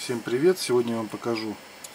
Всем привет! Сегодня я вам покажу,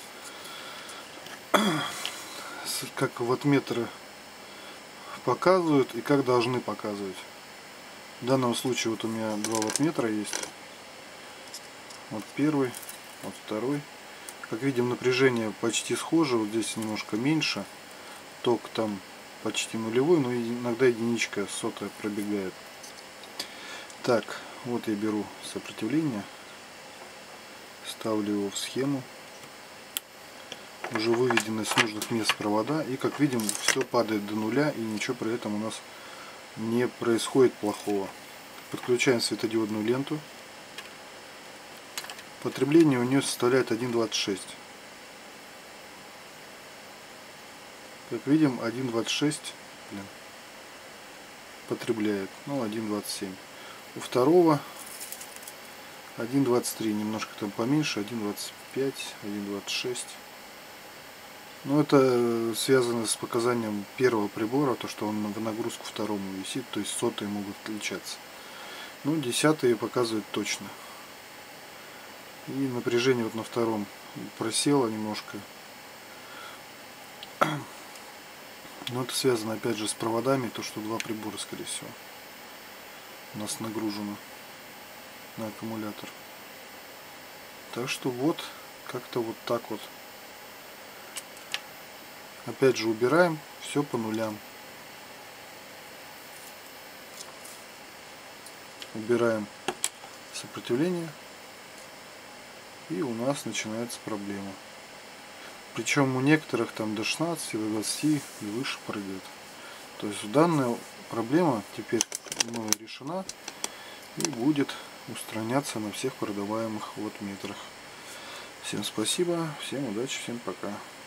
как ваттметры показывают и как должны показывать. В данном случае вот у меня два ваттметра есть. Вот первый, вот второй. Как видим, напряжение почти схоже. Вот здесь немножко меньше. Ток там почти нулевой, но иногда единичка сотая пробегает. Так, вот я беру сопротивление. Ставлю его в схему. Уже выведены с нужных мест провода. И как видим, все падает до нуля. И ничего при этом у нас не происходит плохого. Подключаем светодиодную ленту. Потребление у нее составляет 1,26. Как видим, 1,26 потребляет. Ну, 1,27. У второго 1,23, немножко там поменьше, 1,25, 1,26. Но это связано с показанием первого прибора, то что он в нагрузку второму висит, то есть сотые могут отличаться. Ну, десятые показывают точно. И напряжение вот на втором просело немножко. Но это связано опять же с проводами, то что два прибора, скорее всего, у нас нагружено на аккумулятор. Так что вот, как-то вот так вот. Опять же убираем все по нулям. Убираем сопротивление. И у нас начинается проблема. Причем у некоторых там до 16, до 20 и выше прыгает. То есть данная проблема теперь мною решена и будет устраняться на всех продаваемых ваттметрах. Всем спасибо, всем удачи, всем пока.